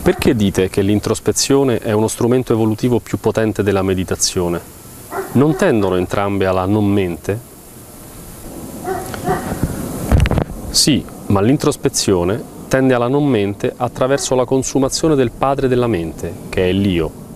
Perché dite che l'introspezione è uno strumento evolutivo più potente della meditazione? Non tendono entrambe alla non-mente? Sì, ma l'introspezione tende alla non-mente attraverso la consumazione del padre della mente, che è l'io.